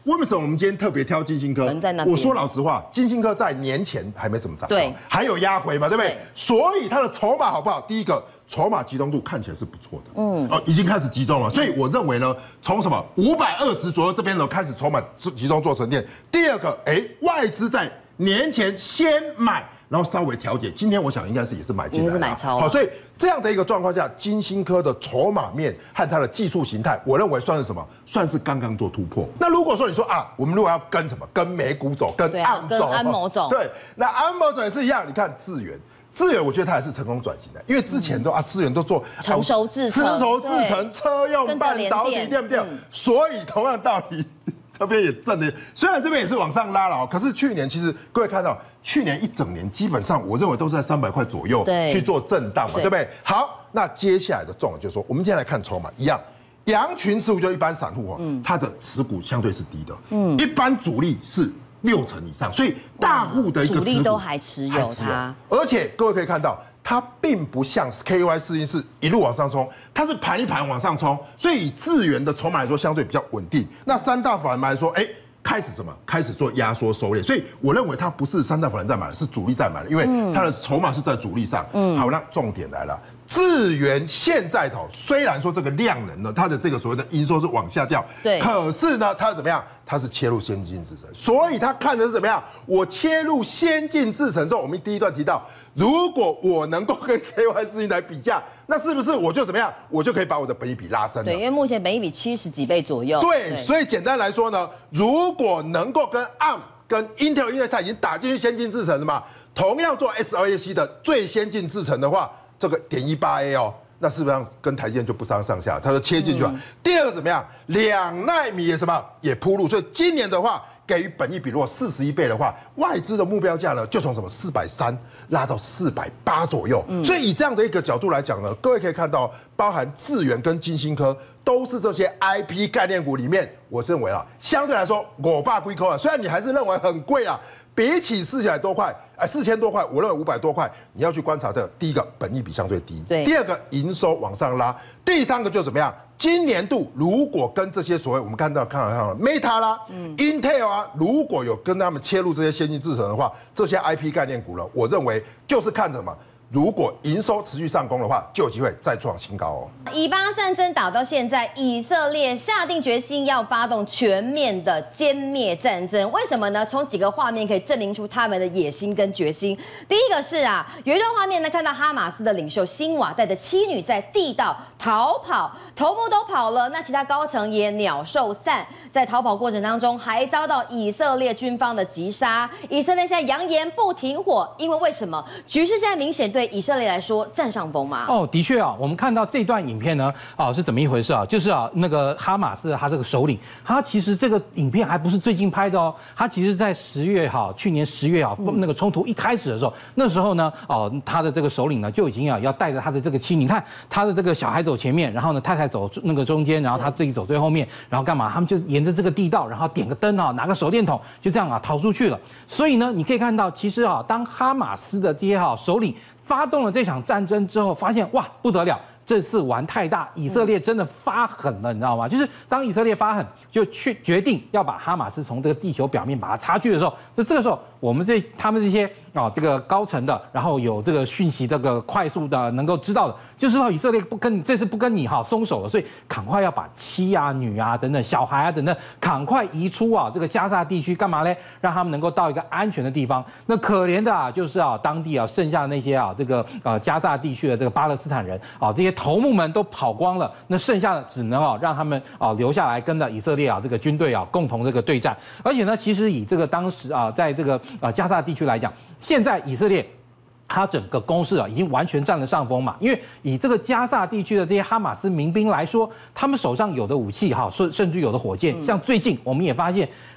为什么我们今天特别挑金星科？我说老实话，金星科在年前还没什么涨，对，还有压回嘛，对不对？所以它的筹码好不好？第一个，筹码集中度看起来是不错的，已经开始集中了。所以我认为呢，从什么520左右这边呢开始筹码集中做沉淀。第二个，外资在年前先买。然后稍微调节，今天我想应该是也是买进来了，好，所以这样的一个状况下，金星科的筹码面和它的技术形态，我认为算是什么？算是刚刚做突破。那如果说你说啊，我们如果要跟什么？跟美股走，跟安谋走，对，那安谋走也是一样。你看智原，我觉得它也是成功转型的，因为之前都智原都做成熟制程、 车用半导体，对不对？所以同样道理。这边也正的，虽然这边也是往上拉了，可是去年其实各位看到，去年一整年基本上我认为都是在300块左右去做震荡嘛，对不对？好，那接下来的重点就是说，我们今天来看筹码一样，羊群持股就一般散户它的持股相对是低的，一般主力是60%以上，所以大户的一个主力都还持有它， 而且各位可以看到。它并不像 KY 世芯是一路往上冲，它是盘一盘往上冲，所以以智原的筹码来说相对比较稳定。那3大法人来说，开始什么？开始做压缩收敛，所以我认为它不是3大法人在买，是主力在买的，因为它的筹码是在主力上。好，那重点来了。智原现在虽然说这个量能呢，它的这个所谓的营收是往下掉，对，可是呢，它怎么样？它是切入先进制程，所以它看的是怎么样？我切入先进制程之后，我们第一段提到，如果我能够跟 KY 世芯来比价，那是不是我就怎么样？我就可以把我的本益比拉升了？ 对，因为目前本益比70几倍左右。 对，所以简单来说呢，如果能够跟 ARM 跟 Intel， 因为它已经打进去先进制程了嘛，同样做 SLAC 的最先进制程的话。这个0.18A那是不是跟台积电就不相上下？它就切进去了。第二个怎么样？2奈米也什么也铺路，所以今年的话，给予本益比如果41倍的话，外资的目标价呢就从什么430拉到480左右。所以以这样的一个角度来讲呢，各位可以看到，包含智原跟金星科都是这些 IP 概念股里面，我认为相对来说500几块了。虽然你还是认为很贵啊。比起4000多块，我认为500多块，你要去观察的，第一个本益比相对低，第二个营收往上拉，第三个就怎么样？今年度如果跟这些所谓我们看到 Meta 啦、Intel 啊，如果有跟他们切入这些先进制程的话，这些 IP 概念股呢，我认为就是看什么。如果营收持续上攻的话，就有机会再创新高哦。 以巴战争打到现在，以色列下定决心要发动全面的歼灭战争。为什么呢？从几个画面可以证明出他们的野心跟决心。第一个是有一段画面呢，看到哈马斯的领袖辛瓦带着妻女在地道逃跑，头目都跑了，那其他高层也鸟兽散。在逃跑过程当中，还遭到以色列军方的击杀。以色列现在扬言不停火，因为什么？局势现在明显对以色列来说占上风嘛？ 的确我们看到这段影片呢，是怎么一回事就是那个哈马斯他这个首领，他其实这个影片还不是最近拍的他其实在去年10月那个冲突一开始的时候，那时候呢他的这个首领呢就已经要带着他的这个妻，你看他的这个小孩走前面，然后呢太太走那个中间，然后他自己走最后面，然后干嘛？他们就沿着这个地道，然后点个灯拿个手电筒，就这样逃出去了。所以呢，你可以看到，其实当哈马斯的这些首领发动了这场战争之后，发现哇不得了，这次玩太大，以色列真的发狠了，你知道吗？就是当以色列发狠，就去决定要把哈马斯从这个地球表面把它擦去的时候，那这个时候我们他们这些这个高层的，然后有这个讯息这个快速的能够知道的，就知道以色列这次不跟你松手了，所以赶快要把妻女等等小孩等等赶快移出这个加沙地区，干嘛嘞？让他们能够到一个安全的地方。那可怜的就是当地剩下的那些这个加沙地区的这个巴勒斯坦人这些头目们都跑光了，那剩下的只能让他们留下来跟着以色列这个军队共同这个对战。而且呢，其实以这个当时在这个加沙地区来讲，现在以色列它整个攻势已经完全占了上风嘛，因为以这个加沙地区的这些哈马斯民兵来说，他们手上有的武器甚至有的火箭，像最近我们也发现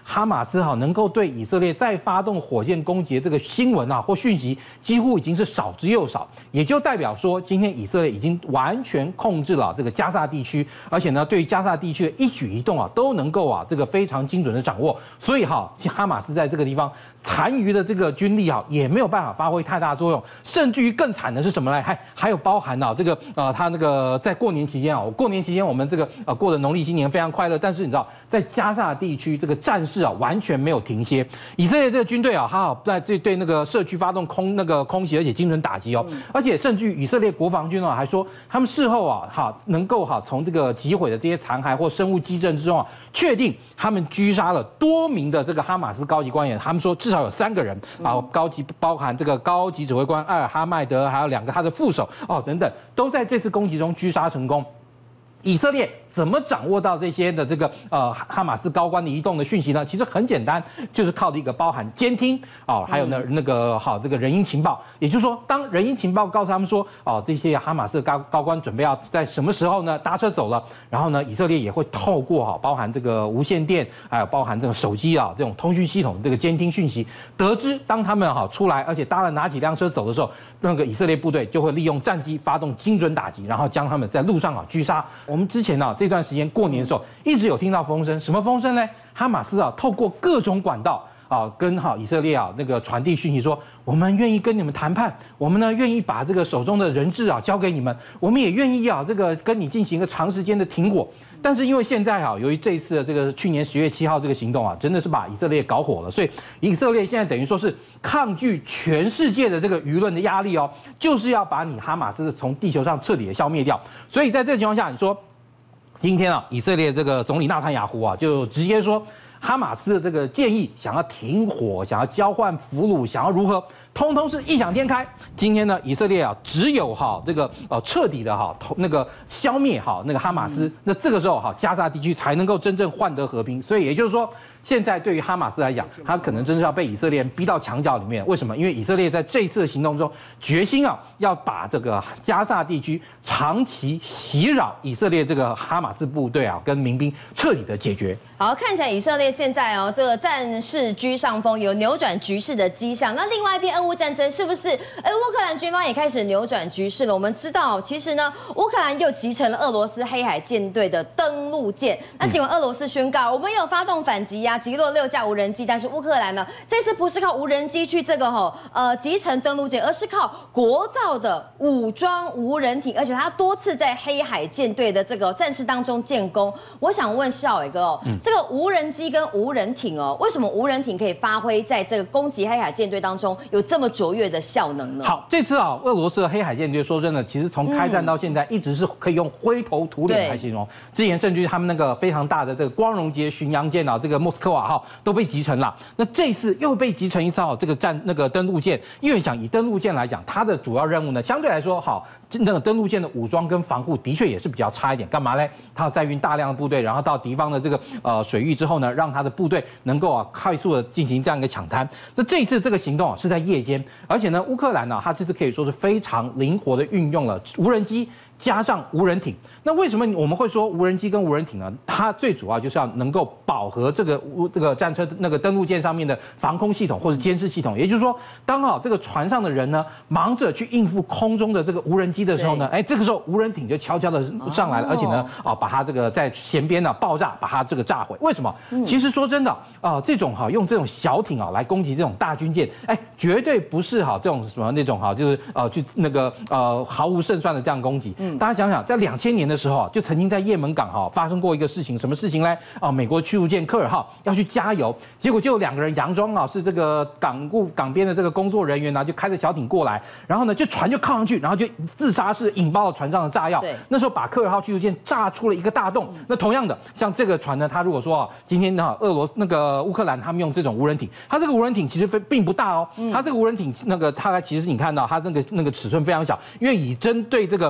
哈马斯能够对以色列再发动火箭攻击的这个新闻或讯息，几乎已经是少之又少，也就代表说，今天以色列已经完全控制了这个加萨地区，而且呢，对于加萨地区的一举一动都能够这个非常精准的掌握。所以哈马斯在这个地方残余的这个军力也没有办法发挥太大作用，甚至于更惨的是什么呢？还有包含这个他那个在过年期间过年期间我们这个过的农历新年非常快乐，但是你知道在加萨地区这个战事完全没有停歇，以色列这个军队他在对那个社区发动空袭，而且精准打击而且甚至于以色列国防军还说他们事后能够从这个击毁的这些残骸或生物基证之中确定他们狙杀了多名的这个哈马斯高级官员，他们说至少有3个人高级包含这个高级指挥官埃尔哈迈德，还有2个他的副手等等，都在这次攻击中狙杀成功。以色列怎么掌握到这些的这个哈马斯高官的移动的讯息呢？其实很简单，就是靠的一个包含监听还有那个这个人因情报。也就是说，当人因情报告诉他们说这些哈马斯高官准备要在什么时候呢搭车走了，然后呢以色列也会透过包含这个无线电，还有包含这个手机这种通讯系统这个监听讯息，得知当他们出来，而且搭了哪几辆车走的时候，那个以色列部队就会利用战机发动精准打击，然后将他们在路上狙杀。我们之前这段时间过年的时候，一直有听到风声，什么风声呢？哈马斯透过各种管道跟以色列那个传递讯息说，我们愿意跟你们谈判，我们呢愿意把这个手中的人质交给你们，我们也愿意这个跟你进行一个长时间的停火。但是因为现在由于这一次的这个去年10月7号这个行动真的是把以色列搞火了，所以以色列现在等于说是抗拒全世界的这个舆论的压力就是要把你哈马斯从地球上彻底的消灭掉。所以在这个情况下，你说今天以色列这个总理纳坦雅胡就直接说，哈马斯的这个建议，想要停火，想要交换俘虏，想要如何，通通是异想天开。今天呢，以色列只有这个彻底的那个消灭那个哈马斯，那这个时候加沙地区才能够真正换得和平。所以也就是说，现在对于哈马斯来讲，他可能真是要被以色列人逼到墙角里面。为什么？因为以色列在这一次的行动中，决心要把这个加沙地区长期袭扰以色列这个哈马斯部队跟民兵彻底的解决。 好，看起来以色列现在这个战事居上风，有扭转局势的迹象。那另外一边，俄乌战争是不是？乌克兰军方也开始扭转局势了。我们知道，其实呢，乌克兰又集成了俄罗斯黑海舰队的登陆舰。那尽管俄罗斯宣告，我们有发动反击击落6架无人机，但是乌克兰呢，这次不是靠无人机去这个集成登陆舰，而是靠国造的武装无人艇，而且它多次在黑海舰队的这个战事当中建功。我想问孝伟哥这个无人机跟无人艇为什么无人艇可以发挥在这个攻击黑海舰队当中有这么卓越的效能呢？ 好，这次俄罗斯的黑海舰队说真的，其实从开战到现在一直是可以用灰头土脸来形容。之前甚至他们那个非常大的这个光荣级巡洋舰这个莫斯科瓦都被集成了。那这次又被集成一艘这个登陆舰，因为想以登陆舰来讲，它的主要任务呢，相对来说那个登陆舰的武装跟防护的确也是比较差一点。干嘛呢？它要载运大量的部队，然后到敌方的这个水域之后呢，让他的部队能够快速的进行这样一个抢滩。那这一次这个行动是在夜间，而且呢，乌克兰它这次可以说是非常灵活的运用了无人机加上无人艇。那为什么我们会说无人机跟无人艇呢？它最主要就是要能够饱和这个战车那个登陆舰上面的防空系统或者监视系统。也就是说，当这个船上的人呢忙着去应付空中的这个无人机的时候呢，这个时候无人艇就悄悄的上来了，而且呢把它这个在舷边爆炸，把它这个炸毁。为什么？其实说真的这种用这种小艇来攻击这种大军舰，绝对不是这种什么那种就是去那个毫无胜算的这样攻击。大家想想，在2000年的时候就曾经在也门港发生过一个事情，什么事情呢？美国驱逐舰科尔号要去加油，结果就有2个人佯装是这个港边的这个工作人员就开着小艇过来，然后呢船就靠上去，然后就自杀式引爆了船上的炸药。那时候把科尔号驱逐舰炸出了一个大洞。那同样的，像这个船呢，它如果说今天乌克兰他们用这种无人艇，它这个无人艇其实并不大它这个无人艇它其实你看到它那个尺寸非常小，因为以针对这个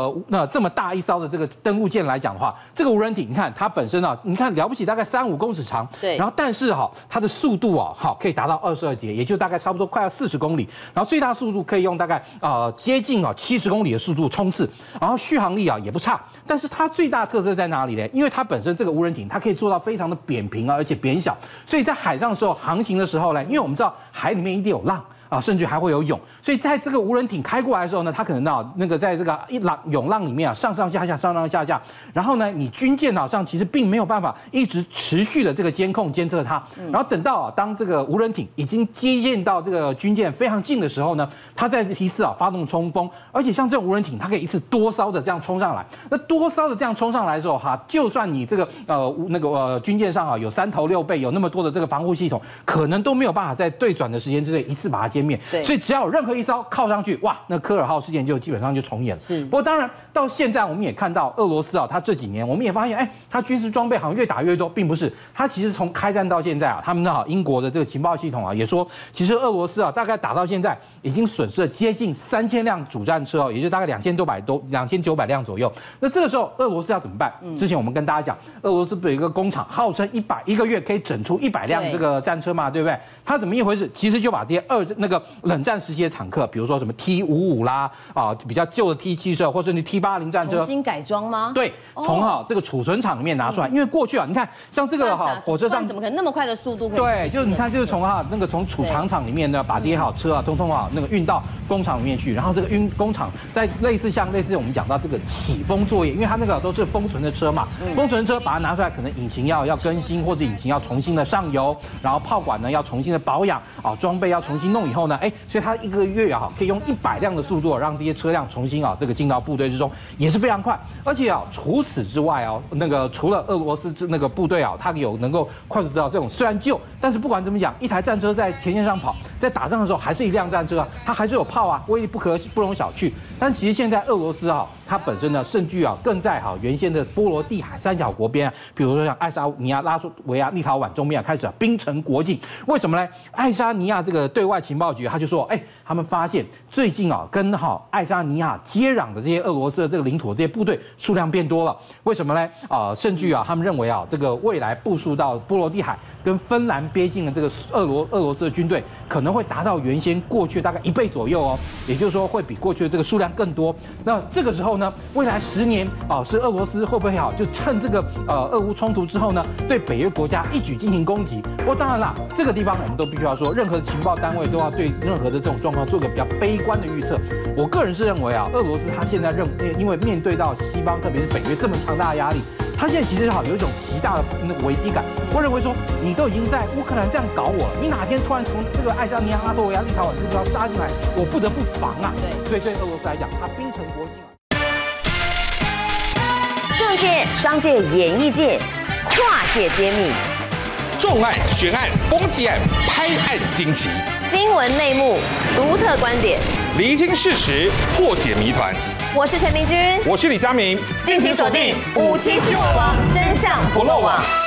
那这么大一艘的这个登陆舰来讲的话，这个无人艇你看它本身啊，你看了不起大概3-5公尺长， 对， 然后但是它的速度可以达到22节，也就大概差不多快要40公里，然后最大速度可以用大概接近70公里的速度冲刺，然后续航力也不差。但是它最大的特色在哪里呢？因为它本身这个无人艇它可以做到非常的扁平而且扁小，所以在海上的时候航行的时候呢，因为我们知道海里面一定有浪。甚至还会有涌，所以在这个无人艇开过来的时候呢，它可能那个在这个涌浪里面上上下下，然后呢，你军舰上其实并没有办法一直持续的这个监控监测它，然后等到当这个无人艇已经接近到这个军舰非常近的时候呢，它再一次发动冲锋，而且像这种无人艇，它可以一次多艘的这样冲上来，那多艘的这样冲上来的时候就算你这个军舰上有3头6臂，有那么多的这个防护系统，可能都没有办法在对转的时间之内一次把它歼灭。所以只要有任何一艘靠上去，哇，那科尔号事件就基本上就重演了。不过当然到现在我们也看到俄罗斯它这几年我们也发现，它军事装备好像越打越多，并不是，它其实从开战到现在他们英国的这个情报系统也说，其实俄罗斯大概打到现在已经损失了接近3000辆主战车也就大概2900辆左右。那这个时候俄罗斯要怎么办？之前我们跟大家讲，俄罗斯有一个工厂号称一个月可以整出100辆这个战车嘛，对不对？它怎么一回事？其实就把这些冷战时期的坦克，比如说什么 T55啦比较旧的 T72或者是 T80战车， 重新改装吗？ 对，从这个储存厂里面拿出来，因为过去你看像这个火车上怎么可能那么快的速度？ 对，就是你看就是从从储藏厂里面呢把这些车通通运到工厂里面去，然后这个工厂在类似我们讲到这个起风作业，因为它那个都是封存的车嘛，封存车把它拿出来，可能引擎要更新，或者引擎要重新的上油，然后炮管呢要重新的保养装备要重新弄以后呢，所以它一个月可以用100辆的速度让这些车辆重新这个进到部队之中，也是非常快。而且除此之外除了俄罗斯那个部队它有能够快速得到这种虽然旧，但是不管怎么讲，一台战车在前线上跑，在打仗的时候还是一辆战车它还是有炮威力不容小觑。但其实现在俄罗斯它本身呢，甚至更在原先的波罗的海3小国边比如说像爱沙尼亚、拉脱维亚、立陶宛中边开始兵成国境。为什么呢？爱沙尼亚这个对外情报局他就说，他们发现最近跟爱沙尼亚接壤的这些俄罗斯的这个领土的这些部队数量变多了。为什么呢？甚至他们认为这个未来部署到波罗的海跟芬兰边境的这个俄罗斯的军队可能会达到原先过去大概1倍左右也就是说会比过去的这个数量更多。那这个时候呢，未来10年是俄罗斯会不会就趁这个俄乌冲突之后呢，对北约国家一举进行攻击？不过当然啦，这个地方我们都必须要说，任何情报单位都要对任何的这种状况做个比较悲观的预测。我个人是认为俄罗斯他现在因为面对到西方特别是北约这么强大的压力，他现在其实有一种极大的危机感。我认为说，你都已经在乌克兰这样搞我了，你哪天突然从这个爱沙尼亚、拉脱维亚、立陶宛这个地方杀进来，我不得不防对，所以对俄罗斯来讲，他兵成国境政界、商界、演艺界跨界揭秘， 重案、悬案、攻击案、拍案惊奇， 新闻内幕、独特观点， 厘清事实，破解谜团。 我是陈明君， 我是李佳明， 敬请锁定57新闻网，真相不漏网。